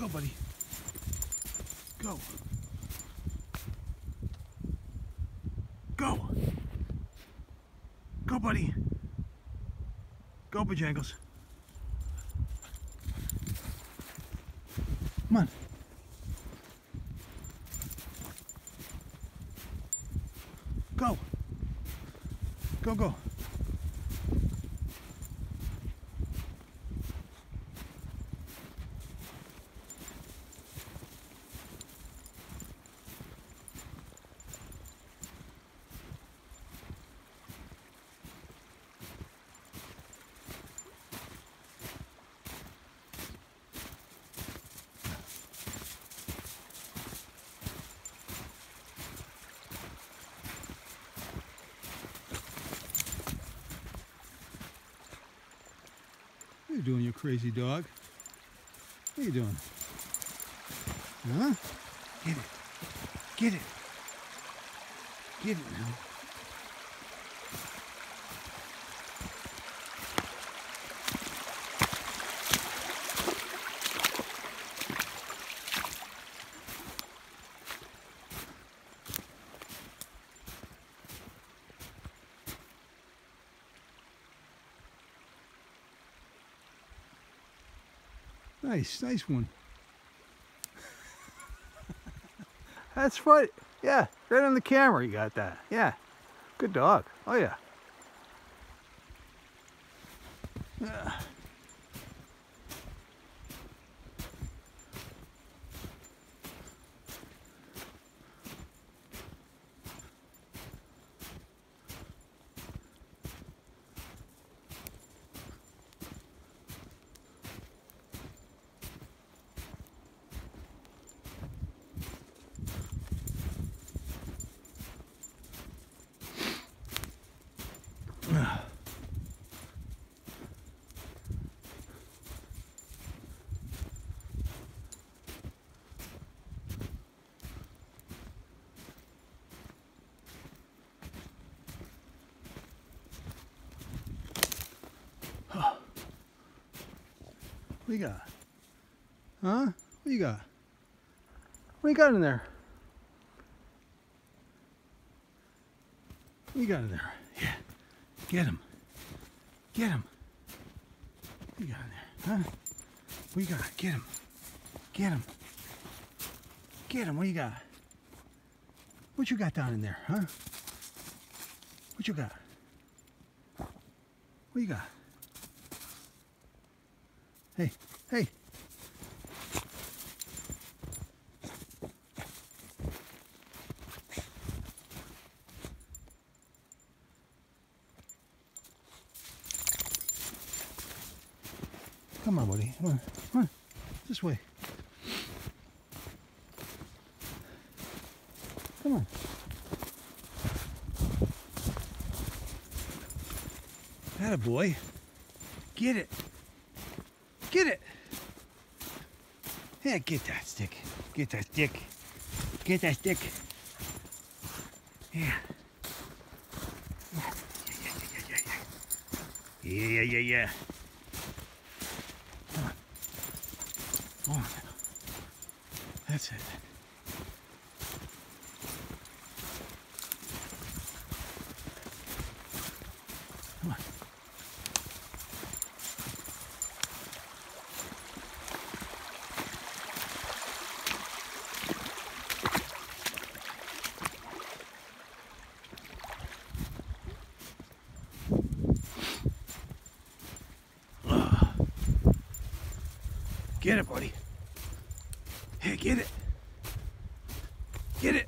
buddy. Go. Go. Go, buddy. Go, Bojangles. Come on. Go. Go, go. What are you doing, you crazy dog? What are you doing? Huh? Get it. Get it. Get it now. Nice, nice one. That's right. Yeah, right on the camera you got that. Yeah, good dog. Oh yeah. What you got? Huh? What you got? What you got in there? What you got in there? Yeah. Get him. Get him. What you got in there? Huh? What you got? Get him. Get him. Get him. What you got? What you got down in there? Huh? What you got? What you got? Hey, hey. Come on, buddy. Come on. Come on. This way. Come on. Attaboy. Get it. Get it. Yeah, get that stick. Get that stick. Get that stick. Yeah. Yeah. Come on. Come on. That's it. Come on. Get it, buddy. Hey, get it. Get it.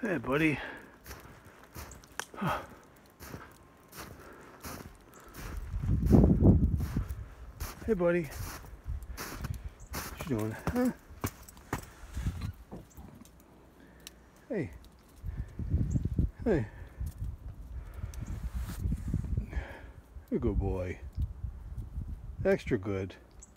Hey, buddy. Hey, buddy. What you doing? Huh? Hey. Hey. You're a good boy. Extra good.